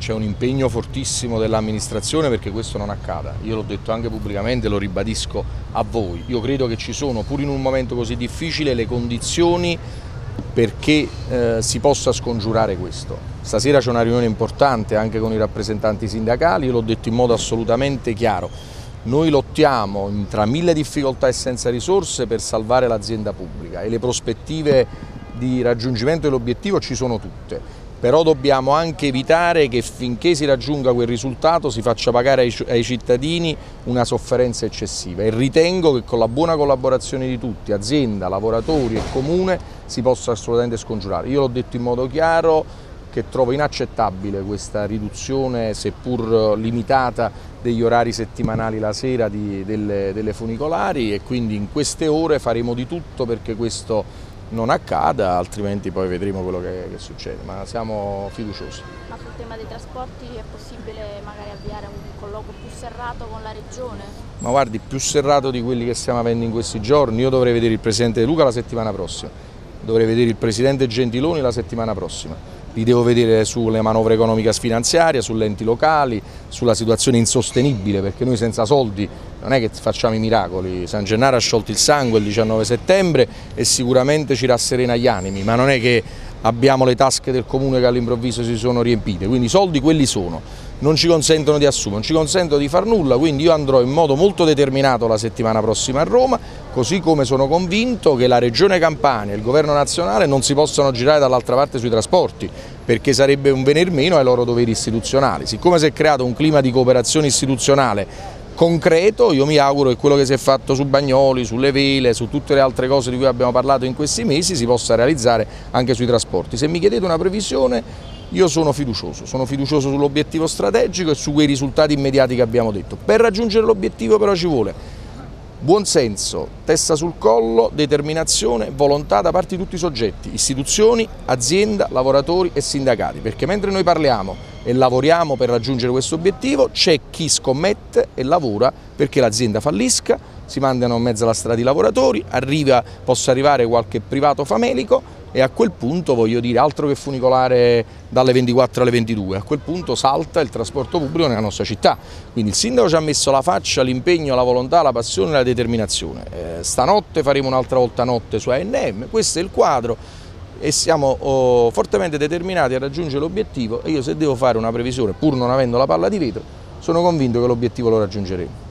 c'è un impegno fortissimo dell'amministrazione perché questo non accada. Io l'ho detto anche pubblicamente, lo ribadisco a voi. Io credo che ci sono, pur in un momento così difficile, le condizioni perché si possa scongiurare questo. Stasera c'è una riunione importante anche con i rappresentanti sindacali, io l'ho detto in modo assolutamente chiaro. Noi lottiamo tra mille difficoltà e senza risorse per salvare l'azienda pubblica e le prospettive di raggiungimento dell'obiettivo ci sono tutte. Però dobbiamo anche evitare che finché si raggiunga quel risultato si faccia pagare ai cittadini una sofferenza eccessiva e ritengo che con la buona collaborazione di tutti, azienda, lavoratori e comune, si possa assolutamente scongiurare. Io l'ho detto in modo chiaro che trovo inaccettabile questa riduzione, seppur limitata, degli orari settimanali la sera delle funicolari e quindi in queste ore faremo di tutto perché questo non accada, altrimenti poi vedremo quello che succede, ma siamo fiduciosi. Ma sul tema dei trasporti è possibile magari avviare un colloquio più serrato con la Regione? Ma guardi, più serrato di quelli che stiamo avendo in questi giorni. Io dovrei vedere il Presidente De Luca la settimana prossima, dovrei vedere il Presidente Gentiloni la settimana prossima. Li devo vedere sulle manovre economiche finanziarie, sulle enti locali, sulla situazione insostenibile, perché noi senza soldi non è che facciamo i miracoli. San Gennaro ha sciolto il sangue il 19 settembre e sicuramente ci rasserena gli animi, ma non è che abbiamo le tasche del comune che all'improvviso si sono riempite, quindi i soldi quelli sono, non ci consentono di assumere, non ci consentono di far nulla, quindi io andrò in modo molto determinato la settimana prossima a Roma, così come sono convinto che la Regione Campania e il Governo nazionale non si possano girare dall'altra parte sui trasporti, perché sarebbe un venir meno ai loro doveri istituzionali. Siccome si è creato un clima di cooperazione istituzionale concreto, io mi auguro che quello che si è fatto su Bagnoli, sulle vele, su tutte le altre cose di cui abbiamo parlato in questi mesi si possa realizzare anche sui trasporti. Se mi chiedete una previsione, io sono fiducioso sull'obiettivo strategico e su quei risultati immediati che abbiamo detto. Per raggiungere l'obiettivo però ci vuole buonsenso, testa sul collo, determinazione, volontà da parte di tutti i soggetti, istituzioni, azienda, lavoratori e sindacati, perché mentre noi parliamo e lavoriamo per raggiungere questo obiettivo c'è chi scommette e lavora perché l'azienda fallisca, si mandano in mezzo alla strada i lavoratori, possa arrivare qualche privato famelico e a quel punto, voglio dire, altro che funicolare dalle 24 alle 22, a quel punto salta il trasporto pubblico nella nostra città. Quindi il sindaco ci ha messo la faccia, l'impegno, la volontà, la passione e la determinazione. Stanotte faremo un'altra volta notte su ANM, questo è il quadro e siamo fortemente determinati a raggiungere l'obiettivo e io se devo fare una previsione, pur non avendo la palla di vetro, sono convinto che l'obiettivo lo raggiungeremo.